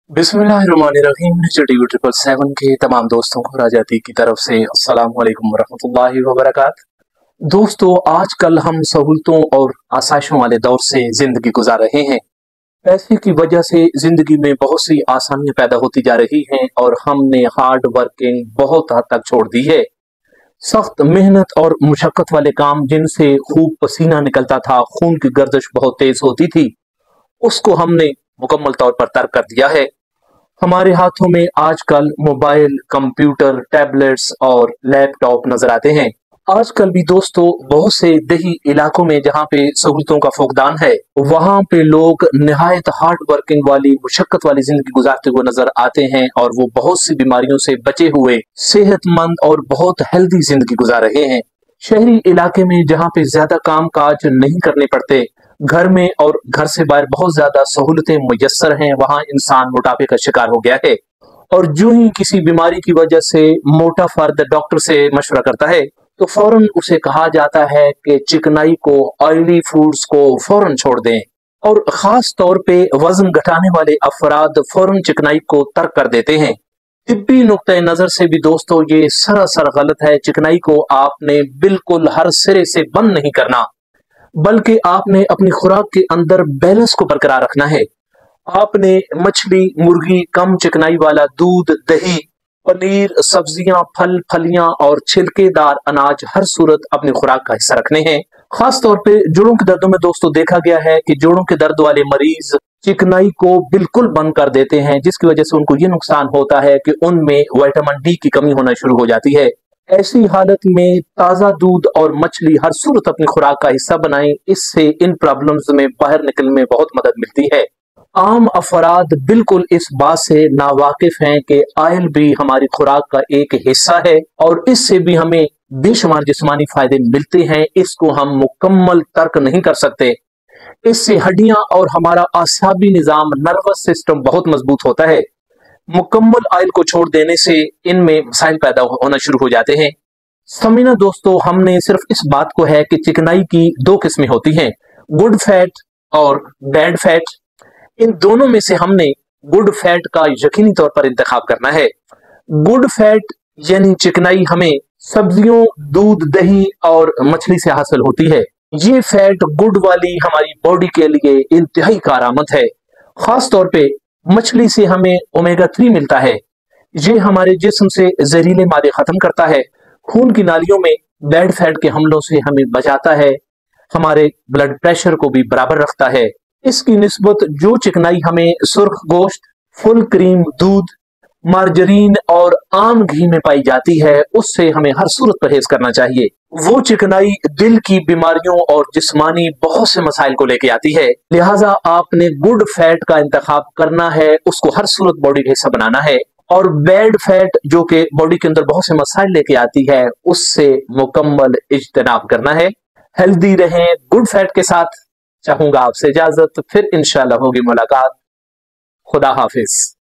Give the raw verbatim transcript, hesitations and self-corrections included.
बिस्मिल्लाहिर्रहमानिर्रहीम। Nature TV triple seven के तमाम दोस्तों को राजाती की तरफ से अस्सलाम वालेकुम वरहमतुल्लाहि वबरकातुहू। दोस्तों, आजकल हम सहूलतों और आसाइशों वाले दौर से जिंदगी गुजार रहे हैं। पैसे की वजह से जिंदगी में बहुत सी आसानियां पैदा होती जा रही हैं और हमने हार्ड वर्किंग बहुत हद तक छोड़ दी है। सख्त मेहनत और मुशक्कत वाले काम जिनसे खूब पसीना निकलता था, खून की गर्दिश बहुत तेज होती थी, उसको हमने मुकम्मल तौर पर तर्क कर दिया है। हमारे हाथों में आजकल मोबाइल, कंप्यूटर, टैबलेट्स और लैपटॉप नजर आते हैं। आजकल भी दोस्तों बहुत से देही इलाकों में जहाँ पे सहूलतों का फुकदान है, वहाँ पे लोग निहायत हार्ड वर्किंग वाली मुशक्कत वाली जिंदगी गुजारते हुए नजर आते हैं और वो बहुत सी बीमारियों से बचे हुए सेहतमंद और बहुत हेल्दी जिंदगी गुजार रहे हैं। शहरी इलाके में जहाँ पे ज्यादा काम काज नहीं करने पड़ते, घर में और घर से बाहर बहुत ज्यादा सहूलतें मुयस्सर हैं, वहां इंसान मोटापे का शिकार हो गया है। और जो ही किसी बीमारी की वजह से मोटा फर्द डॉक्टर से मशवरा करता है तो फौरन उसे कहा जाता है कि चिकनाई को, ऑयली फूड्स को फौरन छोड़ दें। और खास तौर पे वजन घटाने वाले अफराद फौरन चिकनाई को तर्क कर देते हैं। तिब्बी नुक्ते नजर से भी दोस्तों ये सरासर गलत है। चिकनाई को आपने बिल्कुल हर सिरे से बंद नहीं करना, बल्कि आपने अपनी खुराक के अंदर बैलेंस को बरकरार रखना है। आपने मछली, मुर्गी, कम चिकनाई वाला दूध, दही, पनीर, सब्जियां, फल, फलियां और छिलकेदार अनाज हर सूरत अपनी खुराक का हिस्सा रखने हैं। खास तौर पे जोड़ों के दर्दों में दोस्तों देखा गया है कि जोड़ों के दर्द वाले मरीज चिकनाई को बिल्कुल बंद कर देते हैं, जिसकी वजह से उनको ये नुकसान होता है कि उनमें विटामिन डी की कमी होना शुरू हो जाती है। ऐसी हालत में ताज़ा दूध और मछली हर सूरत अपनी खुराक का हिस्सा बनाएं, इससे इन प्रॉब्लम्स में बाहर निकलने में बहुत मदद मिलती है। आम अफराद बिल्कुल इस बात से नावाकिफ हैं कि ऑयल भी हमारी खुराक का एक हिस्सा है और इससे भी हमें बेशुमार जिस्मानी फायदे मिलते हैं। इसको हम मुकम्मल तर्क नहीं कर सकते। इससे हड्डियां और हमारा आसाबी निजाम, नर्वस सिस्टम बहुत मजबूत होता है। मुकम्मल ऑयल को छोड़ देने से इनमें मसाइल पैदा होना शुरू हो जाते हैं। समीना दोस्तों, हमने सिर्फ इस बात को है कि चिकनाई की दो किस्में होती हैं, गुड फैट और बैड फैट। इन दोनों में से हमने गुड फैट का यकीनी तौर पर इंतखाब करना है। गुड फैट यानी चिकनाई हमें सब्जियों, दूध, दही और मछली से हासिल होती है। ये फैट गुड वाली हमारी बॉडी के लिए इंतहाई कारआमद है। खास तौर पे मछली से हमें ओमेगा थ्री मिलता है। ये हमारे जिस्म से जहरीले मादे खत्म करता है, खून की नालियों में बैड फैट के हमलों से हमें बचाता है, हमारे ब्लड प्रेशर को भी बराबर रखता है। इसकी निस्बत जो चिकनाई हमें सुर्ख गोश्त, फुल क्रीम दूध, मार्जरीन और आम घी में पाई जाती है, उससे हमें हर सूरत परहेज करना चाहिए। वो चिकनाई दिल की बीमारियों और जिस्मानी बहुत से मसाइल को लेके आती है। लिहाजा आपने गुड फैट का इंतखाब करना है, उसको हर सूरत बॉडी का हिस्सा बनाना है। और बैड फैट जो कि बॉडी के अंदर बहुत से मसाइल लेके आती है, उससे मुकम्मल इज्तनाब करना है। हेल्दी रहें गुड फैट के साथ। चाहूंगा आपसे इजाजत, फिर इंशाल्लाह होगी मुलाकात। खुदा हाफिज।